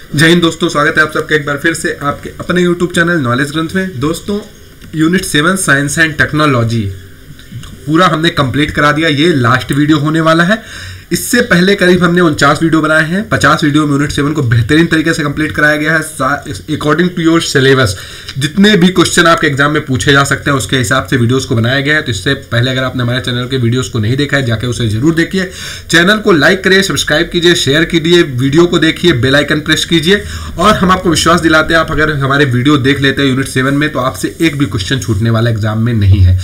जय हिंद दोस्तों, स्वागत है आप सबका एक बार फिर से आपके अपने YouTube चैनल नॉलेज ग्रंथ में। दोस्तों, यूनिट 7 साइंस एंड टेक्नोलॉजी पूरा हमने कंप्लीट करा दिया। ये लास्ट वीडियो होने वाला है। इससे पहले करीब हमने 49 वीडियो बनाए हैं। 50 वीडियो में यूनिट 7 को बेहतरीन तरीके से कंप्लीट कराया गया है। अकॉर्डिंग टू योर सिलेबस जितने भी क्वेश्चन आपके एग्जाम में पूछे जा सकते हैं उसके हिसाब से वीडियोस को बनाया गया है। तो इससे पहले अगर आपने हमारे चैनल के वीडियोस को नहीं देखा है, जाके उसे जरूर देखिए। चैनल को लाइक करिए, सब्सक्राइब कीजिए, शेयर कीजिए, वीडियो को देखिए, बेल आइकन प्रेस कीजिए। और हम आपको विश्वास दिलाते हैं, आप अगर हमारे वीडियो देख लेते हैं यूनिट 7 में, तो आपसे एक भी क्वेश्चन छूटने वाला एग्जाम में नहीं है।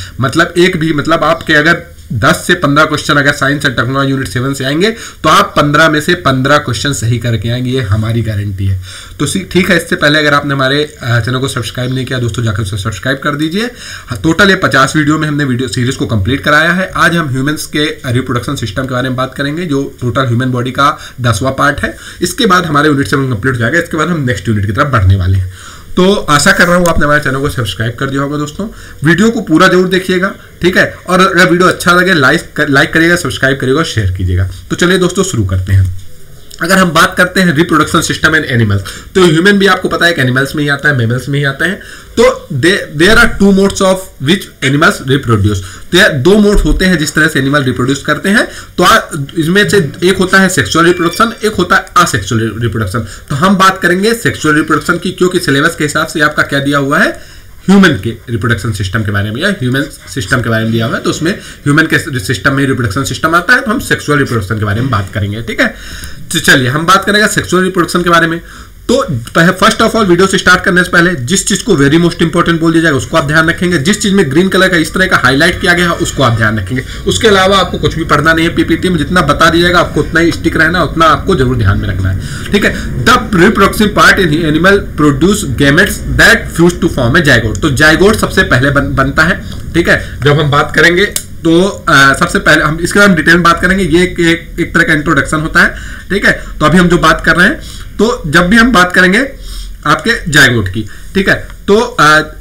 मतलब आपके अगर 10 से 15 क्वेश्चन अगर साइंस एंड टेक्नोलॉजी यूनिट 7 से आएंगे तो आप 15 में से 15 क्वेश्चन सही करके आएंगे, ये हमारी गारंटी है। तो ठीक है, इससे पहले अगर आपने हमारे चैनल को सब्सक्राइब नहीं किया दोस्तों, जाकर उसे सब्सक्राइब कर दीजिए। टोटल ये 50 वीडियो में हमने वीडियो सीरीज को कंप्लीट कराया है। आज हम ह्यूमंस के रिप्रोडक्शन सिस्टम के बारे में बात करेंगे, जो टोटल ह्यूमन बॉडी का 10वां पार्ट है। इसके बाद हमारे यूनिट 7 कंप्लीट हो जाएगा। इसके बाद हम नेक्स्ट यूनिट की तरफ बढ़ने वाले हैं। तो आशा कर रहा हूं आपने हमारे चैनल को सब्सक्राइब कर दिया होगा। दोस्तों, वीडियो को पूरा जरूर देखिएगा, ठीक है। और अगर वीडियो अच्छा लगे लाइक करिएगा, सब्सक्राइब करिएगा, शेयर कीजिएगा। तो चलिए दोस्तों शुरू करते हैं। अगर हम बात करते हैं रिप्रोडक्शन सिस्टम एंड एनिमल्स, तो ह्यूमन भी आपको पता है कि एनिमल्स में ही आता है, मैमल्स में ही आता है। तो there are 2 modes of which animals reproduce. तो यार 2 मोड होते हैं जिस तरह से एनिमल रिप्रोड्यूस करते हैं। तो इसमें से एक होता है सेक्सुअल रिप्रोडक्शन, एक होता है असेक्सुअल रिप्रोडक्शन। तो हम बात करेंगे सेक्सुअल रिप्रोडक्शन की, क्योंकि सिलेबस के हिसाब से आपका क्या दिया हुआ है, ह्यूमन के रिप्रोडक्शन सिस्टम के बारे में या ह्यूमन सिस्टम के बारे में दिया हुआ है। तो उसमें ह्यूमन के सिस्टम में रिप्रोडक्शन सिस्टम आता है, तो हम सेक्सुअल रिप्रोडक्शन के बारे में बात करेंगे, ठीक है। तो चलिए हम बात करेंगे सेक्सुअल रिप्रोडक्शन के बारे में। तो फर्स्ट ऑफ ऑल वीडियो से स्टार्ट करने से पहले जिस चीज को वेरी मोस्ट इंपॉर्टेंट बोल दिया जाएगा उसको आप ध्यान रखेंगे। जिस चीज में ग्रीन कलर का इस तरह का हाईलाइट किया गया है उसको आप ध्यान रखेंगे। उसके अलावा आपको कुछ भी पढ़ना नहीं है। पीपीटी में जितना बता दिया जाएगा आपको उतना ही स्टिक रहना, उतना आपको जरूर ध्यान में रखना है, ठीक है। The reproductive part in animal produce gametes that fuse to form a zygote. तो जाइगोट सबसे पहले बनता है, ठीक है। जब हम बात करेंगे तो सबसे पहले हम इसके बारे में डिटेल में बात करेंगे। ये एक तरह का इंट्रोडक्शन होता है, ठीक है। तो अभी हम जो बात कर रहे हैं, तो जब भी हम बात करेंगे आपके जाइगोट की, ठीक है, तो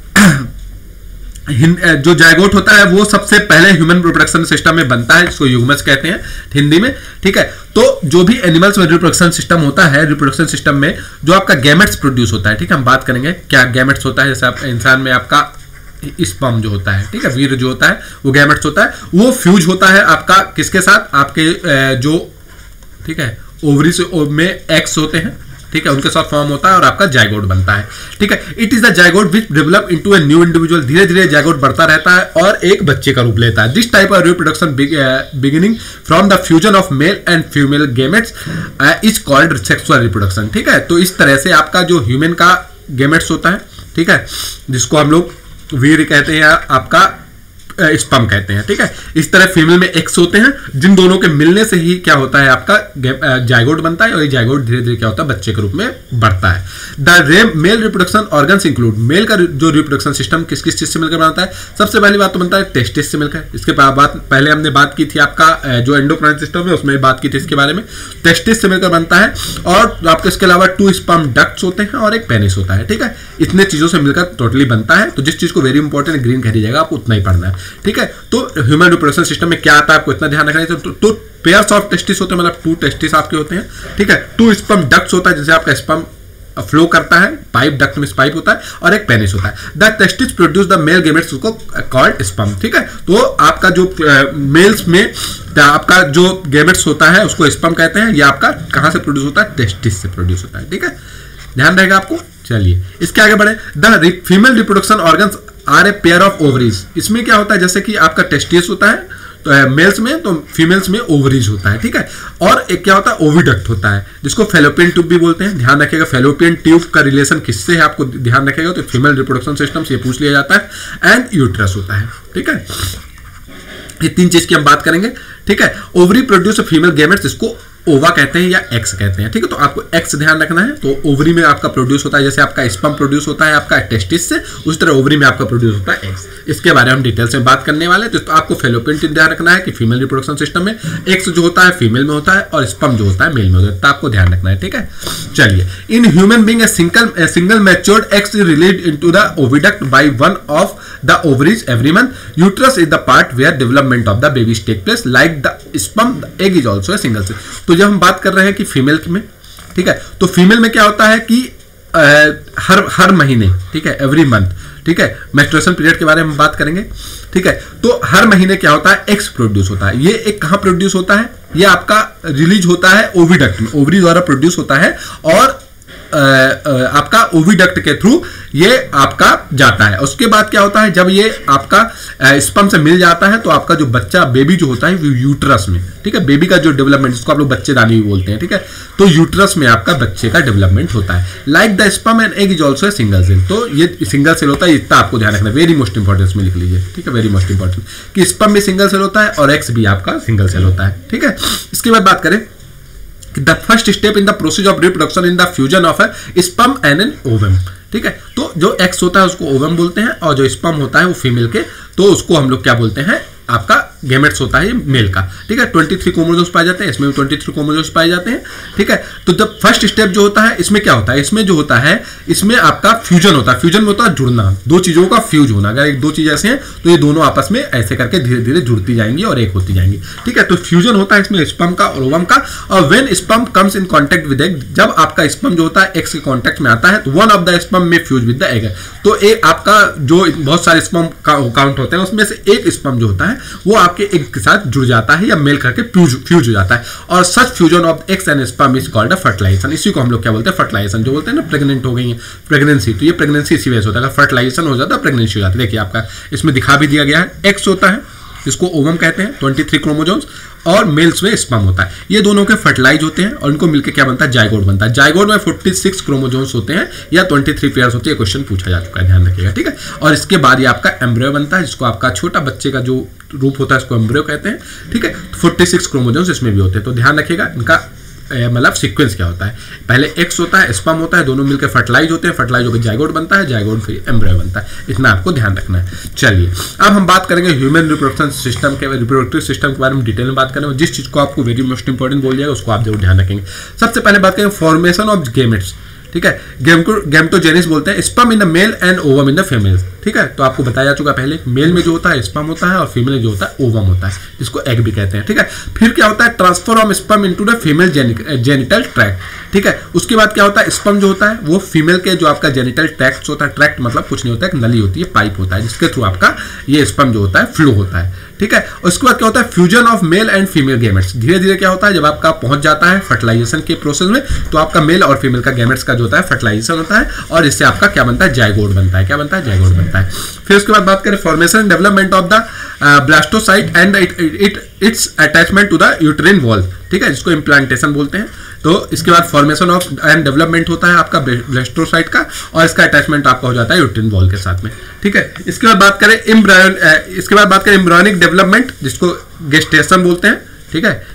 जो जाइगोट होता है वो सबसे पहले ह्यूमन रिप्रोडक्शन सिस्टम में बनता है, जिसको यूगमस कहते हैं हिंदी में, ठीक है। तो जो भी एनिमल्स में रिप्रोडक्शन सिस्टम होता है, रिप्रोडक्शन सिस्टम में जो आपका गैमेट्स प्रोड्यूस होता है, ठीक है। हम बात करेंगे क्या गैमेट्स होता है। जैसे आप इंसान में आपका स्पर्म जो होता है, ठीक है, वीर्य जो होता है वो गैमेट्स होता है। वो फ्यूज होता है आपका किसके साथ, आपके जो, ठीक है, ओवरी से में एग्स होते हैं, ठीक है, उनके साथ फॉर्म होता है और आपका जाइगोट बनता है, ठीक है। It is the zygote which develop into a new individual. धीरे धीरे जाइगोट बढ़ता रहता है और एक बच्चे का रूप लेता है। This type of reproduction beginning from the fusion of male and female gametes is called sexual reproduction, ठीक है। तो इस तरह से आपका जो ह्यूमन का गैमेट्स होता है, ठीक है, जिसको हम लोग वीर्य कहते हैं या आपका स्पर्म कहते हैं, ठीक है। इस तरह फीमेल में एक्स होते हैं, जिन दोनों के मिलने से ही क्या होता है, आपका जाइगोट बनता है और ये जाइगोट धीरे धीरे क्या होता है, बच्चे के रूप में बढ़ता है। The male reproduction organs include. Male का जो रिप्रोडक्शन सिस्टम किस किस चीज से मिलकर बनता है, सबसे पहली बात तो बनता है टेस्टिस से मिलकर। इसके बाद पहले हमने बात की थी आपका जो एंडोक्राइन सिस्टम है उसमें बात की थी इसके बारे में। टेस्टिस से मिलकर बनता है और आपके इसके अलावा 2 स्पर्म डक्ट्स होते हैं और एक पेनिस होता है, ठीक है। इतने चीजों से मिलकर टोटली बनता है। तो जिस चीज को वेरी इंपॉर्टेंट ग्रीन कह दीजिएगा आपको उतना ही पढ़ना है, ठीक है। तो ह्यूमन रिप्रोडक्शन सिस्टम में क्या आता है आपको इतना ध्यान रखना है। तो पेयर्स ऑफ टेस्टिस होते हैं, मतलब 2 टेस्टिस आपके होते हैं, ठीक है। 2 स्पर्म डक्ट्स होता है, जैसे आपका स्पर्म फ्लो करता है, पाइप डक्ट में पाइप होता है और एक पेनिस होता है। The testis produce the male gametes को कॉल्ड स्पर्म, ठीक है। तो आपका जो मेल्स में आपका जो गैमेट्स होता है उसको स्पर्म कहते हैं। ये आपका कहां से प्रोड्यूस होता है, टेस्टिस से प्रोड्यूस होता है, ठीक है। ध्यान रहेगा आपको। चलिए इसके आगे बढ़े। The female reproduction organs are a pair of ovaries. इसमें क्या होता है, जैसे कि आपका टेस्टिस होता है तो मेल्स में, तो फीमेल्स में ओवरीज होता है, ठीक है। और एक क्या होता है, ओविडक्ट होता है, जिसको फेलोपियन ट्यूब भी बोलते हैं। ध्यान रखिएगा फेलोपियन ट्यूब का रिलेशन किससे है आपको ध्यान रखिएगा। तो फीमेल रिप्रोडक्शन सिस्टम से पूछ लिया जाता है। एंड यूट्रस होता है, ठीक है। ये 3 चीज की हम बात करेंगे, ठीक है। ओवरी प्रोड्यूस फीमेल गैमेट्स, जिसको ओवा कहते हैं या एक्स कहते हैं, ठीक है। तो आपको एक्स ध्यान रखना है। तो ओवरी में आपका प्रोड्यूस होता है, जैसे आपका स्पर्म प्रोड्यूस होता है आपका टेस्टिस से, उस तरह ओवरी में आपका प्रोड्यूस होता है एक्स। इसके बारे में हम डिटेल से बात करने वाले हैं। तो आपको फेलोपियन ट्यूब ध्यान रखना है कि फीमेल रिप्रोडक्शन सिस्टम में एक्स जो होता है फीमेल में होता है और स्पर्म जो होता है मेल में होता है। तो आपको ध्यान रखना है, ठीक है। चलिए, in human being a single matured eggs is released into the oviduct by one of the ovaries every month. Uterus is the part where development of the babies take place. Like the sperm, the egg is also a single cell. तो जब हम बात कर रहे हैं कि female में ठीक है। तो फीमेल में क्या होता है कि हर महीने, ठीक है, एवरी मंथ, ठीक है, मेंस्ट्रुएशन पीरियड के बारे में बात करेंगे, ठीक है। तो हर महीने क्या होता है, एग्स प्रोड्यूस होता है। ये एक कहां प्रोड्यूस होता है, ये आपका रिलीज होता है ओविडक्ट में, ओवरी द्वारा प्रोड्यूस होता है और आपका ओविडक्ट के थ्रू ये आपका जाता है। उसके बाद क्या होता है, जब ये आपका स्पर्म से मिल जाता है तो आपका जो बच्चा बेबी जो होता है वो यूट्रस में, ठीक है, बेबी का जो डेवलपमेंट, जिसको आप लोग बच्चेदानी भी बोलते हैं, ठीक है, तो यूट्रस में आपका बच्चे का डेवलपमेंट होता है। Like the sperm and egg is also a single cell. तो ये सिंगल सेल होता है, इतना आपको ध्यान रखना, वेरी मोस्ट इंपॉर्टेंट में लिख लीजिए, ठीक है, वेरी मोस्ट इंपॉर्टेंट कि स्पर्म भी सिंगल सेल होता है और एग्स भी आपका सिंगल सेल होता है, ठीक है। इसके बाद बात करें the first step in the process of reproduction in the fusion of a sperm and an ovum, ठीक है। तो जो एक्स होता है उसको ओवम बोलते हैं और जो स्पर्म होता है वो फीमेल के, तो उसको हम लोग क्या बोलते हैं, आपका गैमेट्स होता है मेल का, ठीक है। 23 क्रोमोसोम्स पाए जाते हैं, इसमें भी 23 क्रोमोसोम्स पाए जाते हैं, ठीक है। तो जब फर्स्ट स्टेप जो होता है इसमें क्या होता है, इसमें जो होता है इसमें आपका फ्यूजन होता है। फ्यूजन में होता है जुड़ना, दो चीजों का फ्यूज होना। अगर एक दो चीज ऐसे हैं तो ये दोनों आपस में ऐसे करके धीरे धीरे जुड़ती जाएंगी और एक होती जाएंगी, ठीक है। तो फ्यूजन होता है इसमें स्पर्म का और ओवम का। और when sperm comes in contact with egg, जब आपका स्पर्म जो होता है एक्स के कांटेक्ट में आता है तो वन ऑफ द स्पर्म में फ्यूज विद द एग। तो एक आपका जो बहुत सारे स्पर्म काउंट होते हैं उसमें से एक स्पर्म जो होता है वो आपके एग के साथ जुड़ जाता है या मेल करके फ्यूज हो जाता है। और such fusion of eggs and sperm is called a fertilisation. इसी को हम लोग क्या बोलते हैं, फर्टिलाइजेशन। जो बोलते हैं ना प्रेग्नेंट हो गई है, प्रेगनेंसी, तो ये प्रेगनेंसी इसी वजह से होता है। फर्टिलाइजेशन हो जाता है, प्रेगनेंसी हो जाती है। देखिए आपका इसमें दिखा भी दिया गया है, एक्स होता है जिसको ओवम कहते हैं 23 क्रोमोसोम्स, और मेल्स में स्पर्म होता है। ये दोनों के फर्टिलाइज होते हैं और इनको मिलकर क्या बनता है, जाइगोट बनता है। जाइगोट में 46 क्रोमोसोम्स होते हैं या 23 पेयर्स होते हैं। क्वेश्चन पूछा जा चुका है, ध्यान रखिएगा, ठीक है। और इसके बाद ये आपका एम्ब्रियो बनता है, जिसको आपका छोटा बच्चे का जो रूप होता है इसको एम्ब्रियो कहते हैं, ठीक है। 46 क्रोमोसोम्स इसमें भी होते हैं। तो ध्यान रखिएगा इनका मतलब सीक्वेंस क्या होता है। पहले एक्स होता है, स्पर्म होता है, दोनों मिलकर फर्टिलाइज होते हैं, फर्टिलाइज होकर जाइगोट बनता है, जाइगोट फिर एम्ब्रियो बनता है। इतना आपको ध्यान रखना है। चलिए अब हम बात करेंगे ह्यूमन रिप्रोडक्शन सिस्टम के, रिप्रोडक्टिव सिस्टम के बारे में डिटेल में बात करेंगे। जिस चीज को आपको वेरी मोस्ट इंपॉर्टेंट बोल जाएगा उसको आप जरूर ध्यान रखेंगे। सबसे पहले बात करेंगे फॉर्मेशन ऑफ गैमेट्स, ठीक है। गैमेटोजेनेसिस बोलते हैं, sperm in the male and ovum in the female, ठीक है। तो आपको बताया जा चुका पहले, मेल में जो होता है स्पर्म होता है और फीमेल में जो होता है ओवम होता है, जिसको एग भी कहते हैं, ठीक है। फिर क्या होता है, transfer of sperm into the female genital tract, ठीक है। उसके बाद क्या होता है, स्पर्म जो होता है वो फीमेल के जो आपका जेनिटल ट्रैक्ट होता है, ट्रैक्ट मतलब कुछ नहीं होता है, एक नली होती है, पाइप होता है, जिसके थ्रू आपका ये स्पर्म जो होता है फ्लो होता है, ठीक है। उसके बाद क्या होता है, fusion of male and female gametes. धीरे धीरे क्या होता है, जब आपका पहुंच जाता है फर्टिलाइजेशन के प्रोसेस में तो आपका मेल और फीमेल का गैमेट्स का जो होता है फर्टिलाइजेशन होता है और इससे आपका क्या बनता है, जाइगोट बनता है। क्या बनता है, जाइगोट बनता है। फिर उसके बाद बात करें formation and development of the blastocyte and its attachment to the uterine wall, ठीक है, जिसको इम्प्लांटेशन बोलते हैं। तो इसके बाद फॉर्मेशन ऑफ एंड डेवलपमेंट होता है आपका ब्लास्टोसाइट का और इसका अटैचमेंट आपका हो जाता है यूट्रिन वॉल के साथ में, ठीक है। इसके बाद बात करें एम्ब्रियोनिक डेवलपमेंट, जिसको गेस्टेशन बोलते हैं, ठीक है।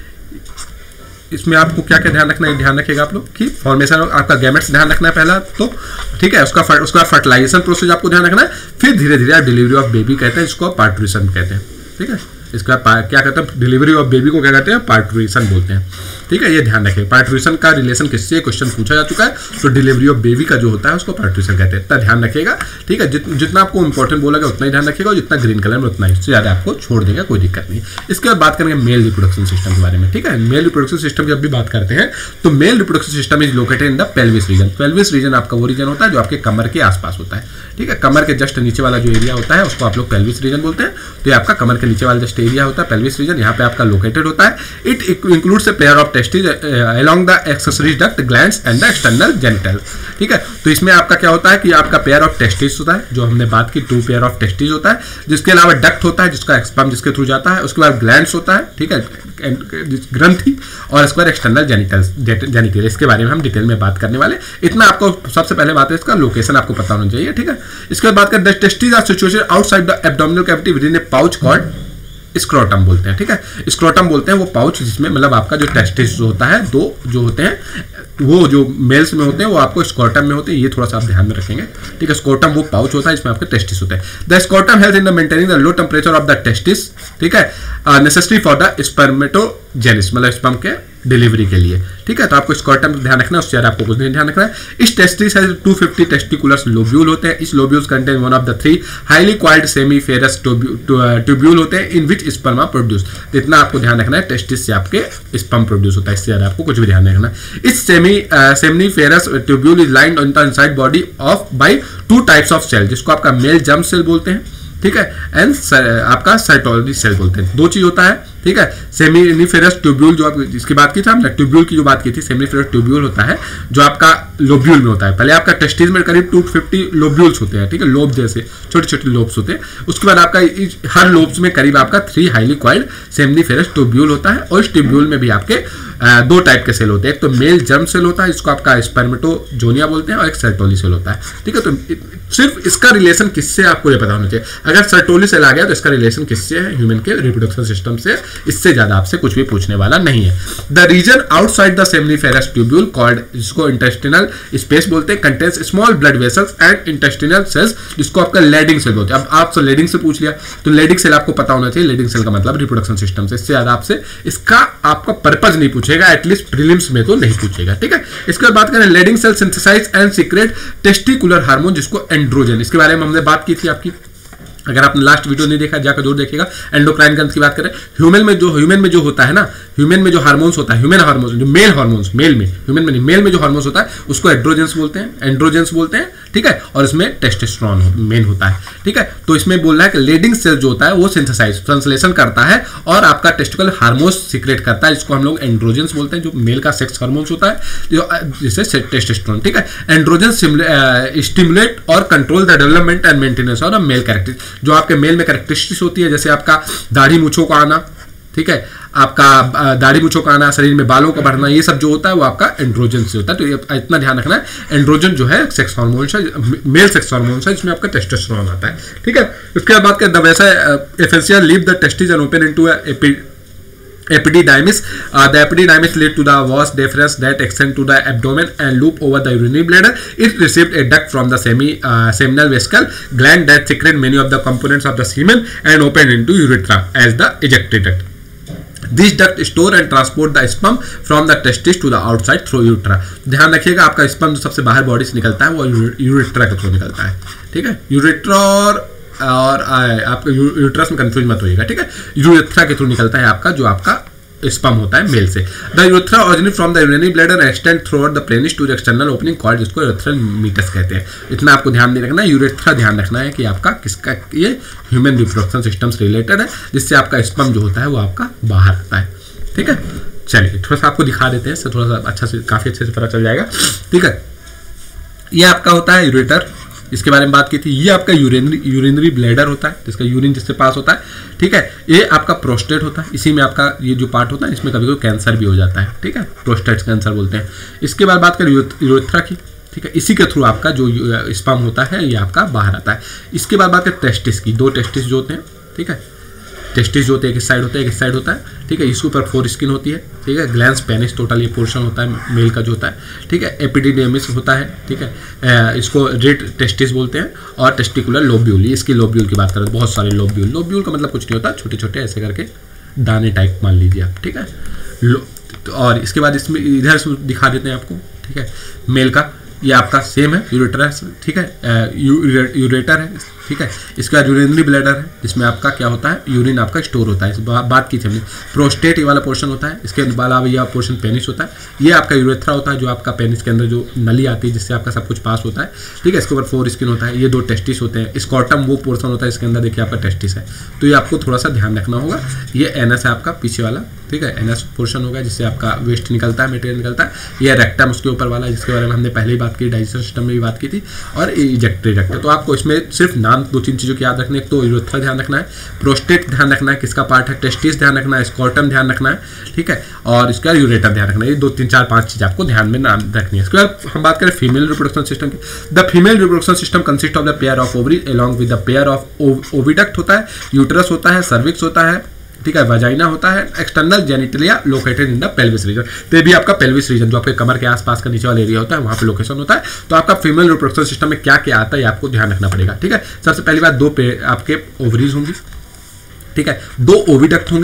इसमें आपको क्या क्या ध्यान रखना है, ध्यान रखिएगा आप लोग कि फॉर्मेशन आपका गैमेट्स ध्यान रखना है पहला तो, ठीक है। उसका फर्टिलाइजेशन प्रोसेस आपको ध्यान रखना है। फिर धीरे धीरे आप डिलीवरी ऑफ बेबी कहते हैं, जिसको पार्टूरेशन कहते हैं, ठीक है। इसका क्या कहते हैं, डिलीवरी ऑफ बेबी को क्या कहते हैं, पार्टूरेशन बोलते हैं, ठीक है। ये ध्यान रखिए, पार्टूरेशन का रिलेशन किससे क्वेश्चन पूछा जा चुका है, तो डिलीवरी ऑफ बेबी का जो होता है उसको पार्टूरेशन कहते हैं। इतना ध्यान रखिएगा, ठीक है। जितना आपको इंपॉर्टेंट बोला गया उतना ही ध्यान रखिएगा और जितना ग्रीन कलर में उतना ही, उससे ज़्यादा आपको छोड़ देगा, कोई दिक्कत नहीं। इसके बाद बात करेंगे मेल रिप्रोडक्शन सिस्टम के बारे में, ठीक है। मेल रिप्रोडक्शन सिस्टम की जब भी बात करते हैं तो male reproduction system is located in the pelvis region. Pelvis region आपका वो रीजन होता है जो आपके कमर के आसपास होता है, ठीक है। कमर के जस्ट नीचे वाला जो एरिया होता है उसको आप लोग पेल्विस रीजन बोलते हैं। तो ये आपका कमर के नीचे वाला जस्ट एरिया होता है पेल्विस रीजन, यहाँ पे आपका लोकेटेड होता है। It includes a pair of testis along the accessory duct, glands and the external genitals, ठीक है। तो इसमें आपका क्या होता है कि आपका पेयर ऑफ टेस्टिस होता है, जो हमने बात की 2 पेयर ऑफ टेस्टिस होता है, जिसके अलावा डक्ट होता है जिसका स्पर्म जिसके थ्रू जाता है। उसके बाद ग्लैंड्स होता है, ठीक है, ग्रंथि, और इसके बाद एक्सटर्नल जेनिटल। इसके बारे में हम डिटेल में बात करने वाले। इतना आपको सबसे पहले बात है इसका लोकेशन आपको पता होना चाहिए, ठीक है। इसके बाद बात करें testis are situated outside the abdominal cavity within a pouch called scrotum बोलते हैं, ठीक है। स्क्रोटम बोलते हैं वो पाउच जिसमें मतलब आपका जो टेस्टिस जो होता है, 2 जो होते हैं वो जो मेल्स में होते हैं वो आपको स्क्रोटम में होते हैं। ये थोड़ा सा आप ध्यान में रखेंगे, ठीक है। स्क्रोटम वो पाउच होता है जिसमें आपके टेस्टिस होते हैं। The scrotum help in the maintaining the low temperature of the testis, ठीक है, नेसेसरी फॉर द स्पर्मेटोजेनेसिस, मतलब स्पर्म के डिलीवरी के लिए, ठीक है। तो आपको स्कॉर्टम ध्यान रखना है, उससे आपको कुछ नहीं ध्यान रखना है। इस टेस्टिस 250 टेस्टिकुलर लोब्यूल होते हैं। इस lobules contain one of the 3 highly coiled seminiferous tubule होते हैं इन विच स्पर्मा प्रोड्यूस। तो इतना आपको ध्यान रखना है, टेस्टिस से आपके स्पर्म प्रोड्यूस होता है, इससे ज्यादा आपको कुछ भी ध्यान रखना है। इस seminiferous tubule is lined on the inside body of by 2 types of cell, जिसको आपका मेल जर्म सेल बोलते हैं, ठीक है, एंड आपका साइटोलॉजी सेल बोलते हैं। 2 चीज होता है, ठीक है। सेमिनिफेरस ट्यूब्यूल जो आप जिसकी बात की थी हमने, ट्यूब्यूल की जो बात की थी, सेमिनिफेरस ट्यूब्यूल होता है जो आपका लोब्यूल में होता है। पहले आपका टेस्टिस में करीब 250 लोब्यूल्स होते हैं, ठीक है, लोब जैसे छोटे छोटे लोब्स होते हैं। उसके बाद आपका हर लोब्स में करीब आपका 3 हाईली क्वाइल्ड सेमिनिफेरस ट्यूब्यूल होता है, और इस ट्यूब्यूल में भी आपके 2 टाइप के सेल होते हैं। एक तो मेल जर्म सेल होता है, इसको आपका स्पर्मेटोजोनिया बोलते हैं, और एक सर्टोली सेल होता है, ठीक है। तो सिर्फ इसका रिलेशन किससे आपको ये पता होना चाहिए। अगर सर्टोली सेल आ गया तो इसका रिलेशन किससे है, ह्यूमन के रिप्रोडक्शन सिस्टम से। इससे ज्यादा आपसे कुछ भी पूछने वाला नहीं है। The region outside the seminiferous tubule called, जिसको इंटेस्टिनल स्पेस बोलते हैं, contains small blood vessels and intestinal cells, जिसको आपका लेडिंग सेल बोलते हैं। अब आपसे लेडिंग से पूछ लिया तो लेडिंग सेल आपको पता होना चाहिए। लेडिंग सेल का मतलब रिप्रोडक्शन सिस्टम से। इससे ज्यादा आपसे इसका आपका पर्पज नहीं पूछेगा, एटलीस्ट प्रीलिम्स में तो नहीं पूछेगा, ठीक है। इसके बाद बात करें Leydig cell synthesise and secrete testicular hormone, जिसको एंड्रोजन, इसके बारे में हमने बात की थी आपकी। अगर आपने लास्ट वीडियो नहीं देखा जाकर जरूर देखिएगा। एंडोक्राइन ग्रंथ की बात करें, ह्यूमन में जो होता है ना, ह्यूमन में जो हार्मोन्स होता है, ह्यूमन हार्मोन्स जो मेल हार्मोन्स, मेल में, ह्यूमन में नहीं, मेल में जो हार्मोन्स होता है उसको एंड्रोजेंस बोलते हैं, ठीक है। और इसमें टेस्टोस्टेरोन मेन होता है, ठीक है। तो इसमें बोल रहा है कि लेडिंग सेल जो होता है वो सिंथेसाइज ट्रांसलेशन करता है और आपका टेस्टिकुलर हार्मोन्स सीक्रेट करता है, जिसको हम लोग एंड्रोजेंस बोलते हैं, जो मेल का सेक्स हार्मोन्स होता है, जो जिससे टेस्टोस्टेरोन, ठीक है। एंड्रोजेंस स्टिमुलेट और control the development and maintenance और मेल कैरेक्टरिस्टिक्स, जो आपके मेल में कैरेक्टरिस्टिक्स होती है, जैसे आपका दाढ़ी मूंछों का आना, ठीक है, आपका दाढ़ी मूंछों का आना, शरीर में बालों का बढ़ना, ये सब जो होता है वो आपका एंड्रोजन से होता है। तो ये इतना ध्यान रखना है, एंड्रोजन जो है सेक्स हार्मोन है, मेल सेक्स हार्मोन है, इसमें आपका टेस्टोस्टेरोन आता है, ठीक है। उसके बाद बात करें वैसा एफेसिया leave the testis and open into epididymis. The epididymis lead to the vas deferens that extend to the abdomen and loop over the urinary bladder. It received a duct from the seminal vesicle gland that secrete many of the components of the semen and open into urethra as the ejected duct. These duct store and transport the sperm from the testis to the outside through urethra. ध्यान रखिएगा, आपका sperm जो सबसे बाहर body से निकलता है वो यूरेट्रा के थ्रू निकलता है, ठीक है। यूरेट्रा और आपका यूट्रस में कंफ्यूज मत होइएगा, ठीक है। यूरेथ्रा के थ्रू निकलता है आपका जो आपका स्पर्म होता है मेल से। The urethra originate from the urinary bladder extend throughout the penis to the external opening called, जिसको यूरेथ्रल मीटस कहते हैं। इतना आपको ध्यान नहीं रखना है। यूरेथ्रा ध्यान रखना है कि आपका किसका, ये ह्यूमन रिप्रोडक्शन सिस्टम से रिलेटेड है, जिससे आपका स्पर्म जो होता है वो आपका बाहर आता है, ठीक है। चलिए थोड़ा सा आपको दिखा देते हैं, इससे थोड़ा सा अच्छा से, काफी अच्छे से पता चल जाएगा, ठीक है। ये आपका होता है यूरेटर, इसके बारे में बात की थी। ये आपका यूरिनरी ब्लैडर होता है, जिसका यूरिन जिससे पास होता है, ठीक है। ये आपका प्रोस्टेट होता है, इसी में आपका ये जो पार्ट होता है इसमें कभी कभी कैंसर भी हो जाता है, ठीक है, प्रोस्टेट कैंसर बोलते हैं। इसके बाद बात करें यूरेथ्रा की, ठीक है, इसी के थ्रू आपका जो स्पर्म होता है ये आपका बाहर आता है। इसके बाद बात करें टेस्टिस की, 2 टेस्टिस जो होते हैं, ठीक है, टेस्टिस जो होते हैं एक साइड होता है, एक साइड होता है, ठीक है। इसके ऊपर 4 स्किन होती है, ठीक है। ग्लैंस पेनिस टोटल ये पोर्शन होता है मेल का जो होता है, ठीक है। एपिडिडेमिस होता है, ठीक है। इसको रेड टेस्टिस बोलते हैं। और टेस्टिकुलर लोब्यूल, इसकी लोब्यूल की बात करें तो बहुत सारे लोब्यूल का मतलब कुछ नहीं होता, छोटे छोटे ऐसे करके दाने टाइप मान लीजिए आप, ठीक है। और इसके बाद इसमें इधर से दिखा देते हैं आपको, ठीक है। मेल का ये आपका सेम है, यूरेटर, ठीक है, यूरेटर है, ठीक है। इसके बाद यूरिनरी ब्लैडर है, जिसमें आपका क्या होता है, यूरिन आपका स्टोर होता है, इस बात की थी हमने। प्रोस्टेट ये वाला पोर्शन होता है, इसके अलावा ये पोर्शन पेनिस होता है। ये आपका यूरेथ्रा होता है, जो आपका पेनिस के अंदर जो नली आती है जिससे आपका सब कुछ पास होता है, ठीक है। इसके ऊपर 4 स्किन होता है। ये 2 टेस्टिस होते हैं। स्कॉटम वो पोर्शन होता है इसके अंदर, देखिए आपका टेस्टिस है, तो ये आपको थोड़ा सा ध्यान रखना होगा। ये एनएस है आपका पीछे वाला, ठीक है, एनएस पोर्शन होगा जिससे आपका वेस्ट निकलता है, मटेरियल निकलता है। ये रेक्टम उसके ऊपर वाला, जिसके बारे में हमने पहले ही बात की, डाइजेशन सिस्टम में भी बात की थी। और इजेक्टरी डक्ट। तो आपको इसमें सिर्फ नाम 2-3 चीज़ों की याद रखना है। एक तो यूरेथ्रा ध्यान रखना है, प्रोस्टेट ध्यान रखना है किसका पार्ट है, टेस्टिस ध्यान रखना है, स्कॉटम ध्यान रखना है, ठीक है। और इसका यूरेटर ध्यान रखना है। ये 2, 3, 4, 5 चीज़ आपको ध्यान में नाम रखनी है। इसके बाद हम बात करें फीमेल रिप्रोडक्शन सिस्टम की। The female reproduction system consist of the pair of ovary along with the pair of oviduct होता है, यूटरस होता है, सर्विक्स होता है, ठीक है, वजाइना होता है, external genitalia located in the pelvis region. तो ये भी आपका पेल्विस रीजन जो आपके कमर के आसपास का नीचे वाला एरिया होता है वहां पे लोकेशन होता है। तो आपका फीमेल रिप्रोडक्शन सिस्टम में क्या क्या आता है आपको ध्यान रखना पड़ेगा, ठीक है। सबसे पहली बात 2 आपके ओवरीज होंगी, ठीक है, 2 ओविडक्ट होंगे,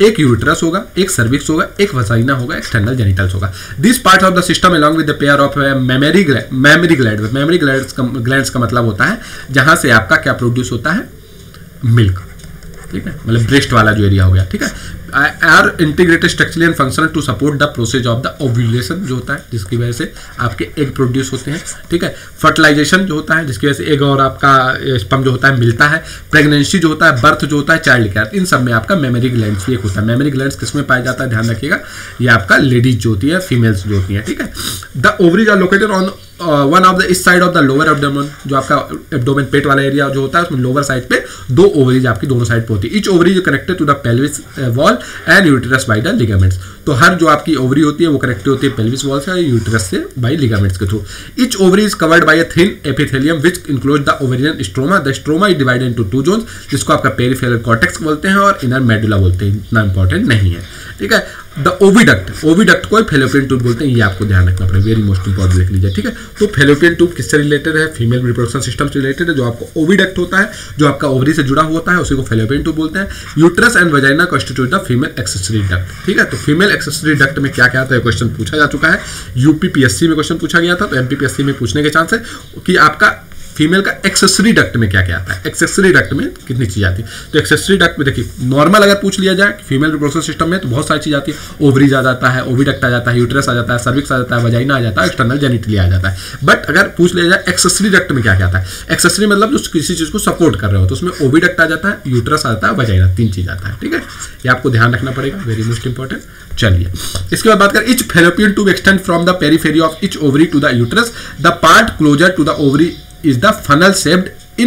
एक यूट्रस होगा, एक सर्विक्स होगा, एक वजाइना होगा, एक्सटर्नल जेनिटल्स होगा। This part of the system along with the pair of mammary gland. Mammary glands का मतलब होता है जहां से आपका क्या प्रोड्यूस होता है, मिल्क, ठीक है, मतलब ब्रेस्ट वाला जो एरिया हो गया, ठीक है। Are integrated structurally and functional to support the process of the ovulation जो होता है, जिसकी वजह से आपके एग प्रोड्यूस होते हैं, ठीक है। फर्टिलाइजेशन जो होता है, जिसकी वजह से एग और आपका स्पर्म जो होता है मिलता है। प्रेगनेंसी जो होता है, बर्थ जो होता है, चाइल्ड केयर, इन सब में आपका मेमरी ग्लैंड्स भी एक होता है। मेमरी ग्लैंड्स किसमें पाया जाता है, ध्यान रखिएगा, ये आपका लेडीज जो होती है, फीमेल्स जो होती है, ठीक है। The ovaries are located on one of the is side of the lower abdomen, जो आपका एब्डोमेन पेट वाला एरिया जो होता है उसमें लोअर साइड पे दो ओवरीज आपकी दोनों साइड पे होती है। Each ovary is connected to the pelvis wall and uterus by the ligaments. तो हर जो आपकी ओवरी होती है वो कनेक्टेड होती है पेल्विस वॉल से और यूटेरस से बाय लिगामेंट्स के through. Each ovary is covered by a thin epithelium which enclose the ovarian stroma. The stroma is divided into two zones, जिसको आपका पेरिफेरल कॉर्टेक्स बोलते हैं और इनर मेडुला बोलते हैं, इतना इंपॉर्टेंट नहीं है, ठीक है। द ओविडक्ट को फेलोपियन ट्यूब बोलते हैं, ये आपको ध्यान रखना पड़ेगा, वेरी मोस्ट इंपॉर्टेंट लिख लीजिए, ठीक है। तो फेलोपियन ट्यूब किससे रिलेटेड है, फीमेल रिप्रोडक्शन सिस्टम से रिलेटेड है। जो आपको ओविडक्ट होता है, जो आपका ओवरी से जुड़ा होता है, उसी को फेलोपियन ट्यूब बोलते हैं। Uterus and vagina constitute the female accessory duct, ठीक है। तो फीमेल एक्सेसरी डक्ट में क्या क्या आता है, क्वेश्चन पूछा जा चुका है, यूपीपीएससी में क्वेश्चन पूछा गया था, तो एमपीपीएससी में पूछने के चांस है कि आपका फीमेल का एक्सेसरी डक्ट में क्या क्या आता है, एक्सेसरी डक्ट में कितनी चीज आती है। तो एक्सेसरी डक्ट में देखिए, नॉर्मल अगर पूछ लिया जाए फीमेल रिप्रोडक्शन सिस्टम में तो बहुत सारी चीज आती है, ओवरीज आ जाता है, ओविडक्ट आ जाता है, यूट्रस आ जाता है, सर्विक्स आ जाता है, वजाइना आ जाता है, एक्सटर्नल जेनिटलिया आ जाता है। बट अगर पूछ लिया जाए एक्सेसरी डक्ट में क्या क्या आता है, एक्सेसरी मतलब जो किसी चीज को सपोर्ट कर रहे हो, तो उसमें ओविडक्ट आ जाता है, यूट्रस आ जाता है, वजाइना, तीन चीज आता है, ठीक है। ये आपको ध्यान रखना पड़ेगा, वेरी मोस्ट इंपॉर्टेंट। चलिए इसके बाद बात करें, each fallopian tube extend from the periphery of each ovary to the uterus. The part closer to the ovary is the funnel shaped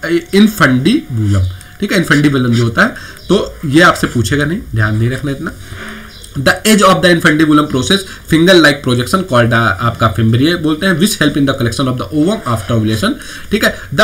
infundibulum, ठीक है। इनफंडिबुलम जो होता है, तो ये आपसे पूछेगा नहीं, ध्यान नहीं रखना इतना। The edge of the infundibulum process finger like projection called आपका फिम्ब्रिए बोलते हैं, which help in the collection of the ovum after ovulation, ठीक है। The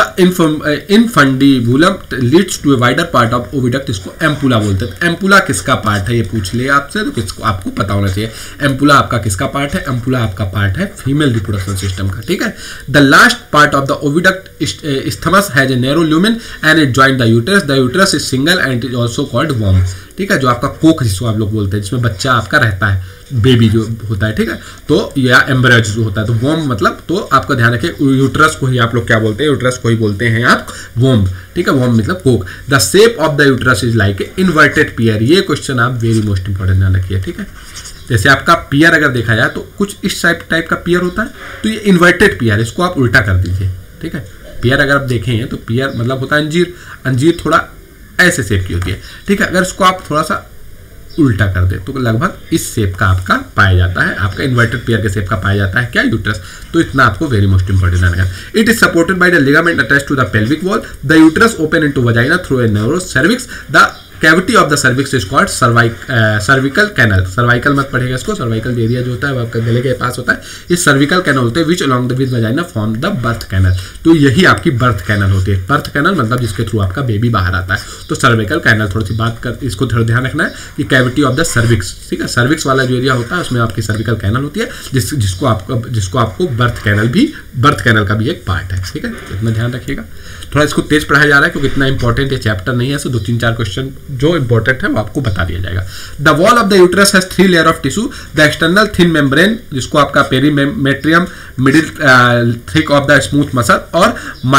infundibulum leads to a wider part of oviduct, इसको एम्पुला बोलते हैं। Ampulla किसका part है, ये पूछ लिया आपसे, तो किसको आपको पता होना चाहिए। एम्पुला आपका किसका पार्ट है, एम्पुला आपका पार्ट है फीमेल रिप्रोडक्शन सिस्टम का, ठीक है। The last part of the oviduct isthmus has a narrow lumen and it join the uterus. The uterus is single and it is also called वॉर्म, ठीक है। जो आपका कोख जिसको आप लोग बोलते हैं, जिसमें बच्चा आपका रहता है, बेबी जो होता है, ठीक है। तो या एम्ब्रियो जो होता है, तो वॉर्म मतलब, तो आपका ध्यान रखिए, यूट्रस को ही आप लोग क्या बोलते हैं, यूट्रस को ही बोलते हैं आप वॉर्म, ठीक है। वॉर्म मतलब कोख। The shape of the uterus is like a inverted pear. ये क्वेश्चन आप वेरी मोस्ट इंपॉर्टेंट ध्यान रखिए, ठीक है। जैसे आपका पियर अगर देखा जाए तो कुछ इस टाइप का पियर होता है, तो ये इन्वर्टेड पियर, इसको आप उल्टा कर दीजिए, ठीक है। पियर अगर आप देखें तो पियर मतलब होता है अंजीर, अंजीर थोड़ा ऐसे शेप की होती है, ठीक है। अगर इसको आप थोड़ा सा उल्टा कर दे तो लगभग इस शेप का आपका पाया जाता है, आपका इन्वर्टेड पेयर के शेप का पाया जाता है क्या, यूट्रस। तो इतना आपको वेरी मोस्ट इंपॉर्टेंट है। It is supported by the ligament attached to the pelvic wall. The uterus open into vagina through a narrow cervix. The cavity of the cervix is called cervical canal. Cervical मत पढ़ेगा इसको, cervical area जो होता है वो आपका गले के पास होता है, इस सर्विकल कैनल होते हैं, which along the with vagina form the birth canal. तो यही आपकी बर्थ कैनल होती है। बर्थ कैनल मतलब जिसके थ्रू आपका बेबी बाहर आता है। तो सर्विकल कैनल, थोड़ी सी बात कर, इसको थोड़ा ध्यान रखना है कि कैविटी ऑफ द सर्विक्स, ठीक है। सर्विक्स वाला जो एरिया होता है उसमें आपकी सर्विकल कैनल होती है, जिसको आपको बर्थ कैनल का भी एक पार्ट है, ठीक है। इतना ध्यान रखिएगा। थोड़ा इसको तेज पढ़ाया जा रहा है क्योंकि इतना इंपॉर्टेंट ये चैप्टर नहीं है, सो 2-3-4 क्वेश्चन जो इंपॉर्टेंट है वो आपको बता दिया जाएगा। The wall of the uterus has 3 layer of tissue. The external thin membrane, जिसको आपका perimetrium, middle thick of the smooth muscle, और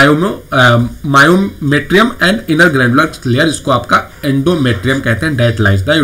myometrium and inner glandular layer, जिसको आपका एंडोमेट्रियम कहते हैं। That lies the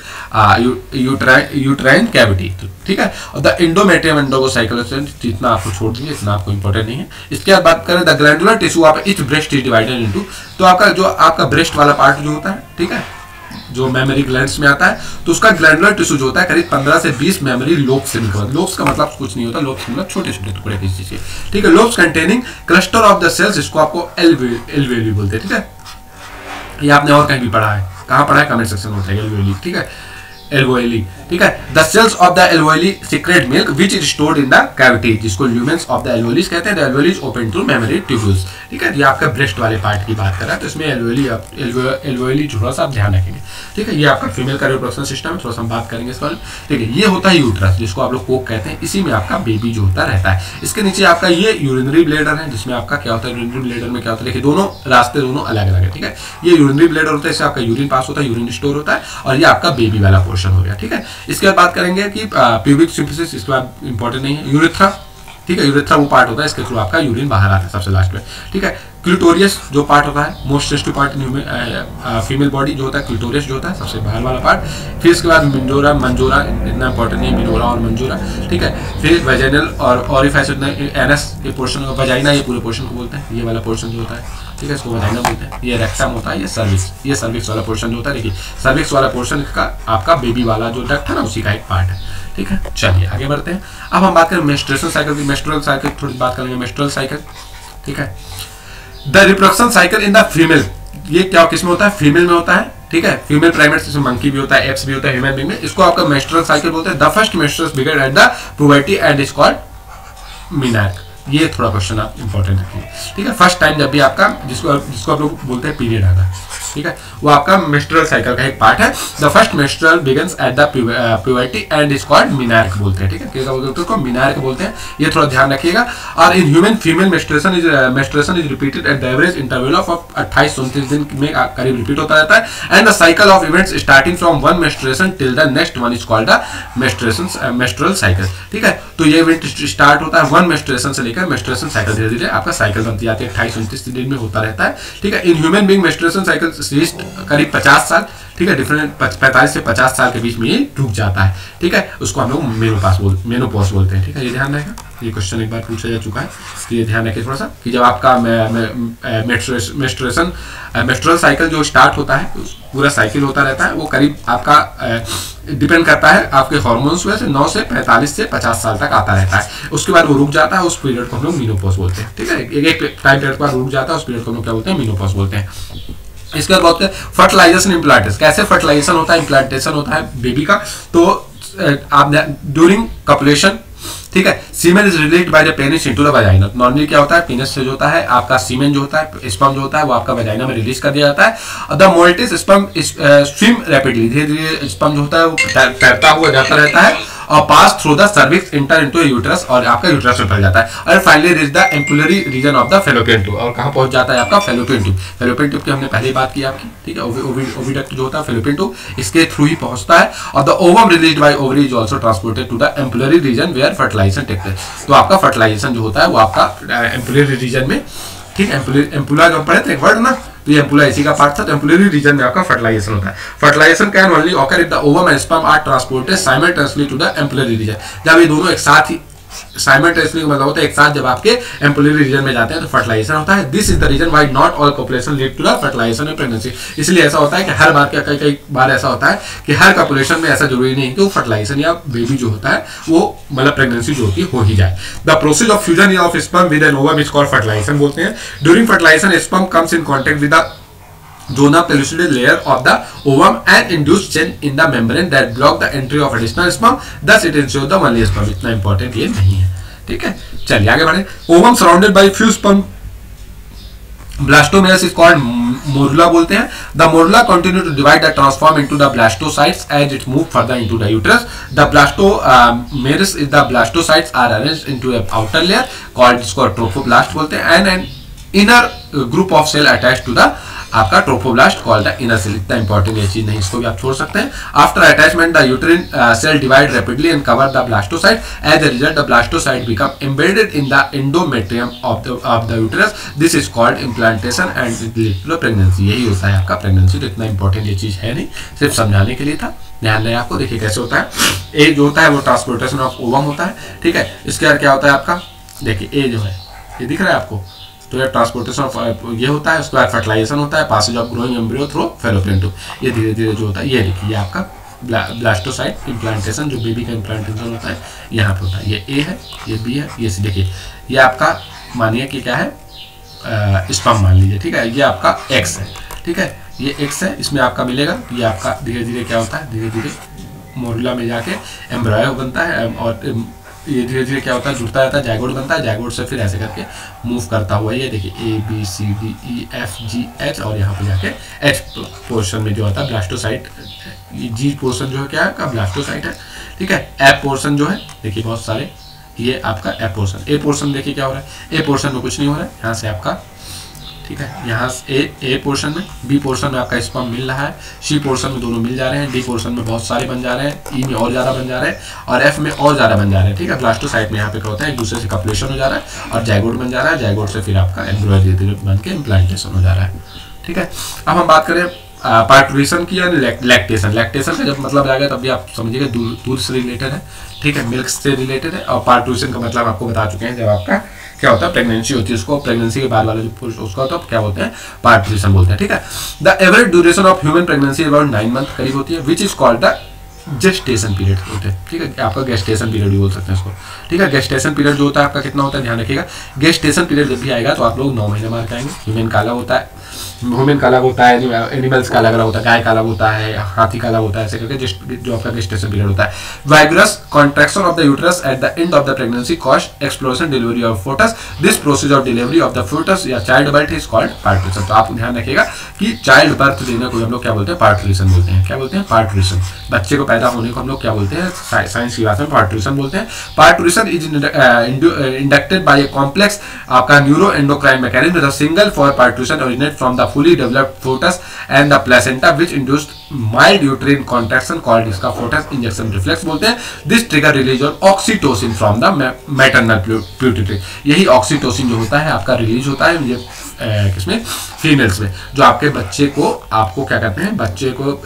uterine cavity, ठीक है। और द एंडोमेट्रियम एंडोगोसाइकल, इतना आपको छोड़ दीजिए, इतना आपको इंपॉर्टेंट नहीं है। इसके बाद बात करें द ग्लैंडुलर टिश्यू, आप each breast is divided into. तो आपका ब्रेस्ट वाला पार्ट जो होता है, ठीक है, जो मेमोरी ग्लैंड्स में आता है, तो उसका ग्लैंडुलर टिश्यू जो होता है करीब 15 से 20 मेमोरी लोब्स से निकलता है। लोब्स का मतलब कुछ नहीं होता, लोब्स मतलब छोटे छोटे टुकड़े किसी चीज, ठीक है। Lobes containing cluster of the cells, जिसको आपको एल्वेओली बोलते हैं, ठीक है। ये आपने और कहीं भी पढ़ा है, कहाँ पढ़ा है, कमेंट सेक्शन में बताइए, एल्वेओली, ठीक है। एल्वोइली, ठीक है। The cells of the alveoli secrete milk which is stored in the cavity, जिसको ल्यूमेंस ऑफ द एल्वोइलीज कहते हैं। The alveolis open to mammary tubules, ठीक है। ये आपका ब्रेस्ट वाले पार्ट की बात कर रहा है, तो इसमें एल्वोइली थोड़ा सा आप ध्यान रखेंगे, ठीक है। ये आपका फीमेल का रिप्रोडक्शन सिस्टम है, थोड़ा सा हम बात करेंगे इस बारे में, ठीक है। ये होता है यूट्रस, जिसको आप लोग कोक कहते हैं, इसी में आपका बेबी जो होता रहता है। इसके नीचे आपका ये यूरिनरी ब्लैडर है, जिसमें आपका क्या होता है, यूरिनरी ब्लैडर में क्या होता है, देखिए दोनों रास्ते दोनों अलग अलग है, ठीक है। ये यूरिनरी ब्लैडर होता है, इससे आपका यूरिन पास होता है, यूरिन स्टोर होता है, और ये आपका बेबी वाला पोर्शन हो गया, ठीक है। इसके बाद बात करेंगे कि प्यूबिक सिम्फिसिस, इसके बाद इंपॉर्टेंट नहीं है। यूरेथ्रा, ठीक है, यूरेथ्रा वो पार्ट होता है, इसके थ्रू आपका यूरिन बाहर आता है सबसे लास्ट में, ठीक है। क्लिटोरियस जो पार्ट होता है, most sensitive part in female body जो होता है, क्लिटोरियस जो होता है सबसे बाहर वाला पार्ट। फिर इसके बाद मंजोरा, मंजोरा इतना इंपॉर्टेंट नहीं है, मिनोरा और मंजोरा, ठीक है। फिर वेजाइनल और ऑरिफाइस, एनस ये पोर्शन, वजाइना ये पूरे पोर्शन को बोलते हैं, ये वाला पोर्शन जो होता है, ठीक है, इसको वजाइना बोलते हैं। ये रेक्टम होता है, ये सर्विक्स वाला पोर्शन जो होता है, देखिए सर्विक्स वाला पोर्शन का आपका बेबी वाला जो डक्ट है ना, उसी का एक पार्ट है, ठीक है। चलिए आगे बढ़ते हैं। अब हम बात करें मेंस्ट्रुएशन साइकिल की, मेंस्ट्रुअल साइकिल थोड़ी बात करेंगे, मेंस्ट्रुअल साइकिल, ठीक है। The reproduction cycle in the female, ये क्या किसमें होता है, फीमेल में होता है, ठीक है। फीमेल प्राइमेट्स इसमें मंकी भी होता है, एप्स भी होता है, ह्यूमन बीइंग में, इसको आपका मेंस्ट्रुअल साइकिल बोलते हैं। The first menstruous begin at the puberty and is called menarche, ये थोड़ा क्वेश्चन आप इंपॉर्टेंट रखिए, ठीक है। फर्स्ट टाइम जब भी आपका जिसको आप लोग बोलते हैं पीरियड आता है, ठीक है, वो आपका मेंस्ट्रुअल साइकिल का एक पार्ट है। The first menstrual begins at the puberty and is called menarche बोलते हैं, ठीक है, क्या बोलते हैं उसको, मेनार्क बोलते हैं, ये थोड़ा ध्यान रखिएगा। और in human female menstruation is repeated at the average interval of 28-29 दिन में करीब रिपीट होता रहता है। And the cycle of events starting from one menstruation till the next one is called the menstrual cycle, ठीक है। तो ये इवेंट स्टार्ट होता है वन मेंस्ट्रुएशन से लेकर मेंस्ट्रुएशन साइकिल धीरे धीरे आपका साइकिल बनती जाती है, 28-29 दिन में होता रहता है, ठीक है। In human being menstruation cycle करीब 50 साल, ठीक है, डिफरेंट 45 से 50 साल के बीच में ये रुक जाता है, ठीक है। उसको हम लोग मेनोपॉज बोलते हैं, ठीक है। ये ध्यान रहेगा, ये क्वेश्चन एक बार पूछा जा चुका है, तो ये ध्यान रखिए थोड़ा सा कि जब आपका मेंस्ट्रुअल साइकिल जो स्टार्ट होता है, पूरा साइकिल होता रहता है, वो करीब आपका डिपेंड करता है आपके हार्मोन्स वजह से 9 से 45 से 50 साल तक आता रहता है। उसके बाद वो रुक जाता है, उस पीरियड को हम लोग मेनोपॉज बोलते हैं, ठीक है। एक टाइम पीरियड पर रुक जाता है, उस पीरियड को हम लोग क्या बोलते हैं, मेनोपॉज बोलते हैं। इसके बाद बोलते हैं फर्टिलाइजेशन इम्प्लांटेशन, कैसे फर्टिलाइजेशन होता है, इम्प्लांटेशन होता है बेबी का, तो आप ड्यूरिंग कपुलेशन, ठीक है, semen is released by the penis into the vagina. Normally क्या होता है, पेनिस से जो होता है आपका सीमेन जो होता है, स्पर्म जो होता है, वो आपका वजाइना में रिलीज कर दिया जाता है। The motile sperm swim rapidly, धीरे धीरे स्पर्म जो होता है वो तैरता हुआ जाता रहता है और pass through the cervix enter into uterus, और आपका यूट्रस में फैल जाता है, और finally reach the ampullary region of the fallopian tube, और कहां पहुंच जाता है आपका फेलोपियन ट्यूब। फेलोपियन ट्यूब की हमने पहले बात की आपकी, ठीक है, ओविडक्ट जो होता है फेलोपियन ट्यूब, इसके थ्रू ही पहुंचता है। और the ovum released by ovary is also transported to the ampullary region where fertilization takes place. तो आपका फर्टिलाइजेशन जो होता है वो आपका एम्पुलरी रीजन में, ठीक है, एम्पुला जो पढ़े थे एक वर्ड ना, तो ये एम्पुला इसी का पार्ट था, तो एम्पुलरी रीजन में आपका फर्टिलाइजेशन होता है। Fertilization can only occur if the ovum and sperm are transported simultaneously to the ampullary region. जब ये दोनों एक साथ ही, साइमल्टेनियसली मतलब होता है एक साथ, जब आपके एम्पुलरी रीजन में जाते हैं तो फर्टिलाइजेशन होता है। This is the reason why not all copulation lead to the fertilization in pregnancy. इसलिए ऐसा होता है कि हर बार कई बार ऐसा होता है कि हर कॉपुलेशन में ऐसा जरूरी नहीं कि वो फर्टिलाइजेशन या बेबी जो होता है वो मतलब प्रेगनेंसी जो होती है हो ही जाए। The process of fusion of sperm with an ovum is called fertilization बोलते हैं। During fertilization sperm comes in contact with the zona pellucid layer of the ovum and induce change in the membrane that block the entry of additional sperm, thus it ensures the only sperm। इतना important ये नहीं है, ठीक है। चलिए आगे बढ़े। Ovum surrounded by few sperm blastomeres is called morula बोलते हैं। The morula continue to divide the transform into the blastocysts as it move further into the uterus. The blastomeres is the blastocysts are arranged into a outer layer called, जिसको trophoblast बोलते हैं, and an inner group of cell attached to the आपका trophoblast called the inner cell. इतना important ये चीज नहीं, इसको भी आप छोड़ सकते हैं। After attachment the uterine cell divide rapidly and cover the blastocyst. As a result the blastocyst become embedded in the endometrium of the uterus. This is called implantation and it leads to pregnancy. यही होता है आपका pregnancy. तो इतना important ये चीज है नहीं, सिर्फ समझाने के लिए था, ध्यान रहे आपको। देखिए कैसे होता है, ए जो होता है वो ट्रांसपोर्टेशन ऑफ ओवम होता है, ठीक है। इसके बाद क्या होता है आपका, देखिए ए जो है ये दिख रहा है आपको, तो ये ट्रांसपोर्टेशन ऑफ ये होता है। उसके बाद फर्टिलाइजेशन होता है, passage of growing embryo through fallopian tube. ये धीरे धीरे जो होता है, ये देखिए आपका ब्लास्टोसाइट इम्प्लांटेशन, जो बेबी का इम्प्लांटेशन होता है यहाँ पे होता है। ये ए है, ये बी है, ये सी। देखिए ये आपका मानिए कि क्या है, स्पर्म मान लीजिए, ठीक है। ये आपका एक्स है, ठीक है, ये एक्स है, इसमें आपका मिलेगा। ये आपका धीरे धीरे क्या होता है, धीरे धीरे मोरुला में जाके एम्ब्रॉयो बनता है और ये धीरे धीरे क्या होता है, जुड़ता रहता है, जाइगोट बनता है, जाइगोट से फिर ऐसे करके मूव करता हुआ ये देखिए ABCDEFGH और यहाँ पे जाके H पोर्शन में जो होता है ब्लास्टोसाइट, G पोर्शन जो है क्या है आपका ब्लास्टोसाइट है, ठीक है। F पोर्शन जो है देखिए बहुत सारे, ये आपका F पोर्शन। A पोर्शन देखिए क्या हो रहा है, A पोर्शन में कुछ नहीं हो रहा है, यहाँ से आपका, ठीक है, यहाँ ए पोर्शन में, बी पोर्शन में आपका स्पर्म मिल रहा है, सी पोर्शन में दोनों मिल जा रहे हैं, डी पोर्शन में बहुत सारे बन जा रहे हैं, ई में और ज़्यादा बन जा रहे हैं और एफ में और ज़्यादा बन जा रहे हैं, ठीक है। ब्लास्टोसाइट में यहाँ पे क्या होता है, एक दूसरे से कपलेशन हो जा रहा है और जाइगोट बन जा रहा है, जाइगोट से फिर आपका एम्ब्रॉय धीरे धीरे बन के इम्प्लांटेशन हो जा रहा है, ठीक है। अब हम बात करें पार्टुरेशन की या लैक्टेशन। लैक्टेशन का जब मतलब आ गया तब भी आप समझिएगा दूध से रिलेटेड है, ठीक है, मिल्क से रिलेटेड है। और पार्टुरेशन का मतलब आपको बता चुके हैं, जब आपका क्या होता है प्रेगनेंसी होती है, उसको प्रेगनेंसी के बाद वाला जो पुरुष उसका होता है क्या बोलते हैं, पार्टुरेशन बोलते हैं, ठीक है। The average duration of human pregnancy about 9 month करीब होती है, which is called the gestation period होते हैं, ठीक है। आपका गेस्टेशन पीरियड भी बोल सकते हैं इसको, ठीक है। गेस्टेशन पीरियड जो होता है आपका कितना होता है, ध्यान रखिएगा। गेस्टेशन पीरियड जब भी आएगा तो आप लोग 9 महीने मार के आएंगे। ह्यूमन का अलग होता है, ह्यूमन का अलग होता है, एनिमल्स का अलग होता है, गाय का अलग होता है, हाथी का अलग होता है, ऐसे करके जो आपका गेस्टेशन पीरियड होता है। Vigorous contraction of the uterus at the end of the pregnancy cause expulsion delivery of foetus. This process of delivery of the foetus या child birth is called parturition. तो आप ध्यान रखिएगा कि चाइल्ड बर्थ देने को हम लोग क्या बोलते हैं, पार्टुरेशन बोलते हैं। क्या बोलते हैं, पार्टुरेशन। बच्चे को पैदा होने को हम लोग क्या बोलते हैं, साइंस की भाषा में पार्टुरेशन बोलते हैं। Parturition is inducted by a complex आपका neuro endocrine mechanism. The signal for parturition originate from the fully developed fetus and the placenta which induced mild uterine contraction called इसका fetus injection reflex बोलते हैं। This trigger release of oxytocin from the maternal pituitary। यही oxytocin जो होता है आपका release होता है ये किसमें, फीमेल्स में, जो आपके बच्चे को आपको क्या कहते हैं, बच्चे को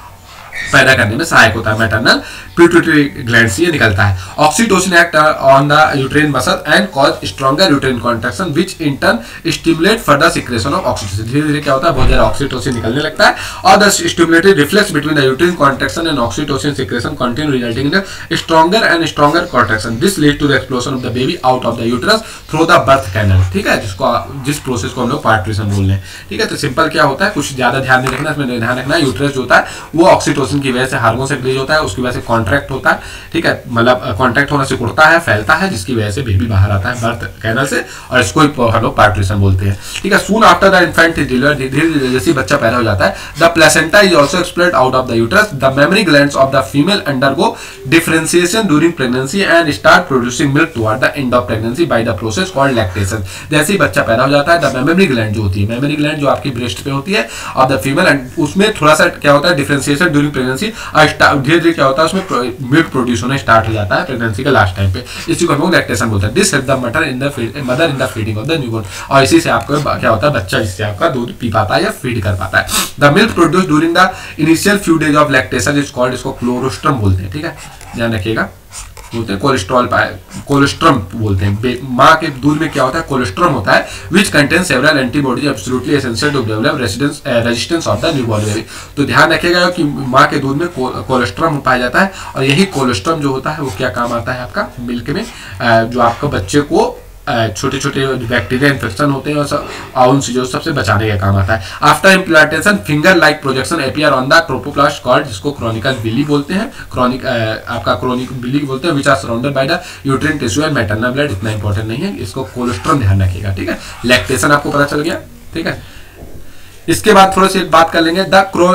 पैदा करने में सहायक होता है। मैटरनल पिट्यूटरी ग्लैंड से ये निकलता है। Oxytocin act on the uterine muscle and cause stronger uterine contraction which in turn stimulate further secretion of oxytocin. धीरे धीरे क्या होता है, बहुत ज्यादा ऑक्सीटोसिन निकलने लगता है और the stimulated reflex between the uterine contraction and oxytocin secretion continue resulting in stronger and stronger contraction. This lead to the expulsion of the baby out of the uterus through the birth canal, ठीक है, जिस process को हम लोग parturition बोल रहे हैं, ठीक है। तो सिंपल क्या होता है, कुछ ज्यादा ध्यान नहीं रखना, इसमें ध्यान रखना है यूट्रस जो होता है वो ऑक्सीटोसिन की वजह से हार्मोन से रिलीज होता है, उसकी वजह से कॉन्ट्रैक्ट होता है, ठीक है, मतलब कॉन्ट्रैक्ट होने से उड़ता है, फैलता है, जिसकी वजह से बेबी बाहर आता है बर्थ कैनल से और इसको हम लोग पार्टुरेशन बोलते हैं, ठीक है। Soon after the infant is delivered, धीरे धीरे जैसे बच्चा पैदा हो जाता है, the placenta is also explode out of the uterus. The mammary glands of the female undergo differentiation during pregnancy and start producing milk toward the end of pregnancy by the process called lactation. जैसे ही बच्चा पैदा हो जाता है, the mammary gland जो होती है, मेमरी ग्लैंड जो आपकी ब्रेस्ट पे होती है ऑफ द फीमेल एंड उसमें थोड़ा सा क्या होता है, डिफरेंशिएशन ड्यूरिंग प्रेगनेंसी, धीरे धीरे क्या होता है उसमें मिल्क प्रोड्यूस होना स्टार्ट हो जाता है प्रेगनेंसी के लास्ट टाइम पे, इसी को हम लोग लैक्टेशन बोलते हैं। This help the mother in the feeding of the newborn, और इसी से आपको क्या होता है, बच्चा इससे आपका दूध पी पाता है या फीड कर पाता है। The milk produce during the initial few days of lactation is called, इसको क्लोरोस्ट्रम बोलते हैं, ठीक है, ध्यान रखिएगा, बोलते हैं कोलेस्ट्रॉल, कोलेस्ट्रम बोलते हैं। माँ के दूध में क्या होता है, कोलेस्ट्रम होता है, which contain several antibodies absolutely essential to develop resistance of the newborn baby. तो ध्यान रखिएगा कि माँ के दूध में कोलेस्ट्रम पाया जाता है और यही कोलेस्ट्रम जो होता है वो क्या काम आता है आपका मिल्क में, जो आपका बच्चे को छोटे छोटे बैक्टीरिया इन्फेक्शन होते हैं और उन चीजों सबसे बचाने का काम आता है। After implantation finger like projection appear on the trophoblast called, जिसको क्रोनिकल बिली बोलते हैं, आपका क्रोनिक बिली बोलते हैं, which are surrounded by the uterine tissue and maternal blood. इतना इंपॉर्टेंट नहीं है, इसको कोलेस्ट्रॉल ध्यान रखिएगा, ठीक है। लैक्टेशन आपको पता चल गया, ठीक है। इसके बाद थोड़ा सी बात कर लेंगे,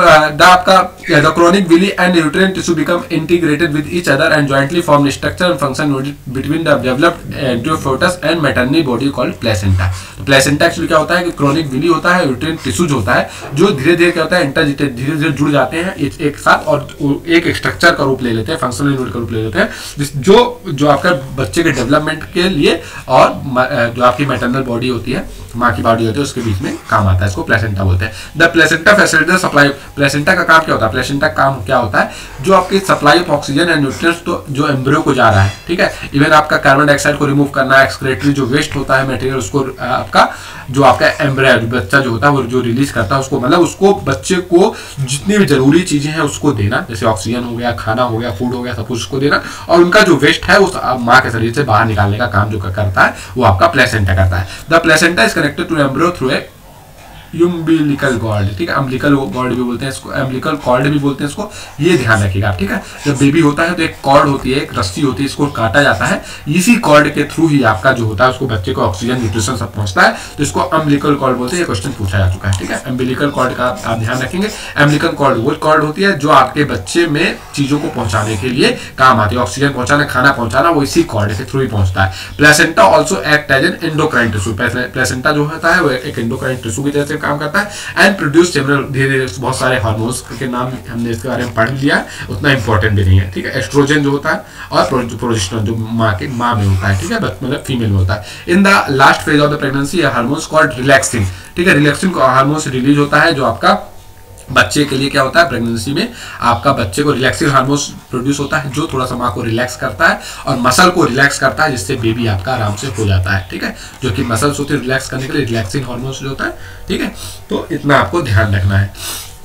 the chorionic villi and uterine tissue become integrated with each other and jointly form structure and function between the developed embryo foetus and maternal body called placenta. तो प्लेसेंटा एक्चुअली क्या होता है कि क्रोनिक बिली होता है, यूट्रिन टिश्यू होता है, जो धीरे धीरे क्या होता है इंटरजिटेड, धीरे धीरे जुड़ जाते हैं एक साथ और एक स्ट्रक्चर का रूप ले लेते हैं, फंक्शनल यूनिट का रूप ले लेते हैं, जो आपका बच्चे के डेवलपमेंट के लिए और जो आपकी मैटरनल बॉडी होती है, माँ की बॉडी होती है, उसके बीच में काम आता है, इसको प्लेसेंटा बोलते हैं। The placenta facilitate supply, placenta का काम क्या होता है, प्लेसेंटा का काम क्या होता है, जो आपकी supply of oxygen and nutrients तो जो एम्ब्रियो को जा रहा है, ठीक है, इवन आपका कार्बन डाइऑक्साइड को रिमूव करना, एक्सक्रेटरी जो वेस्ट होता है मटेरियल, उसको आपका जो आपका एम्ब्रियो बच्चा जो होता है वो जो रिलीज करता है उसको, मतलब उसको बच्चे को जितनी भी जरूरी चीजें हैं उसको देना, जैसे ऑक्सीजन हो गया, खाना हो गया, फूड हो गया, सब कुछ उसको देना, और उनका जो वेस्ट है उस माँ के शरीर से बाहर निकालने का काम जो करता है वो आपका प्लेसेंटा करता है। The placenta is connected to embryo through a umbilical cord, ठीक है, अम्बिलिकल कॉर्ड भी बोलते हैं इसको, अम्बिलिकल कॉर्ड भी बोलते हैं इसको, ये ध्यान रखिएगा आप, ठीक है। जब बेबी होता है तो एक कॉर्ड होती है, एक रस्सी होती है, इसको काटा जाता है, इसी कॉर्ड के थ्रू ही आपका जो होता है उसको बच्चे को ऑक्सीजन न्यूट्रिशन सब पहुंचता है, तो इसको अम्बिलिकल कॉर्ड बोलते हैं। ये क्वेश्चन पूछा जा चुका है, ठीक है। अम्बिलिकल कॉर्ड का आप ध्यान रखेंगे। अम्बिलिकल कॉर्ड वो कॉर्ड होती है जो आपके बच्चे में चीजों को पहुंचाने के लिए काम आती है, ऑक्सीजन पहुंचाना, खाना पहुंचाना, वो इसी कॉर्ड के थ्रू ही पहुंचता है। Placenta also act as an endocrine tissue, placenta जो होता है वो एक एंडोक्राइन टिश्यू की तरह से काम करता है। एंड प्रोड्यूस सेवरल, धीरे धीरे बहुत सारे हार्मोन्स के नाम हमने इसके बारे में पढ़ लिया, उतना इंपॉर्टेंट भी नहीं है, ठीक है। एस्ट्रोजन जो होता है और प्रोजेस्टेरोन जो माँ में होता है, ठीक है, मतलब फीमेल में होता है। In the last phase of the pregnancy hormones called relaxin, ठीक है, रिलैक्सिन हार्मोन्स रिलीज होता है जो आपका बच्चे के लिए क्या होता है, प्रेगनेंसी में आपका बच्चे को रिलैक्सिन हार्मोन्स प्रोड्यूस होता है जो थोड़ा सा माँ को रिलैक्स करता है और मसल को रिलैक्स करता है, जिससे बेबी आपका आराम से हो जाता है, ठीक है। जो कि मसल्स होती है रिलैक्स करने के लिए, रिलैक्सिन हार्मोन्स जो होता है, ठीक है। तो इतना आपको ध्यान रखना है,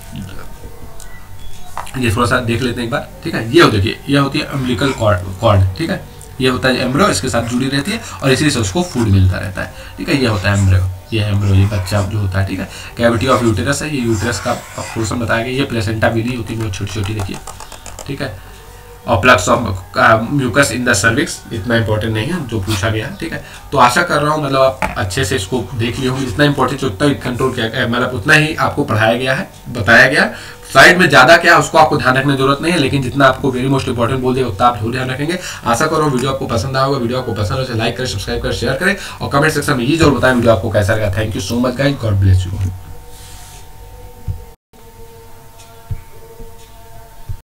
ये थोड़ा सा देख लेते हैं एक बार, ठीक है। ये देखिए, ये होती है अम्बिलिकल कॉर्ड, ठीक है, ये होता है एम्ब्रियो, इसके साथ जुड़ी रहती है और इसी से उसको फूड मिलता रहता है, ठीक है। ये होता है एम्ब्रियो, ये एम्ब्रियो, ये बच्चा जो होता है, ठीक है। कैविटी ऑफ यूटेरस है, ये यूटेरस का पोर्शन बताया गया। ये प्लेसेंटा विली होती है, बहुत छोटी छोटी, देखिए, ठीक है। और plugs of mucus in the cervix, इतना इंपॉर्टेंट नहीं है जो पूछा गया है, ठीक है। तो आशा कर रहा हूँ मतलब आप अच्छे से इसको देख लिए होंगे, जितना इंपॉर्टेंट उतना ही कंट्रोल किया, मतलब उतना ही आपको पढ़ाया गया है, बताया गया। स्लाइड में ज्यादा क्या उसको आपको ध्यान रखने की जरूरत नहीं है, लेकिन जितना आपको वेरी मोस्ट इंपॉर्टेंट बोल दिया उतना आप जरूर ध्यान रखेंगे। आशा करो वीडियो आपको पसंद आएगा, वीडियो आपको पसंद हो तो लाइक करें, सब्सक्राइब करें, शेयर करें और कमेंट सेक्शन में ये जरूर बताएं वीडियो आपको कैसा लगा। Thank you so much guys, God bless you.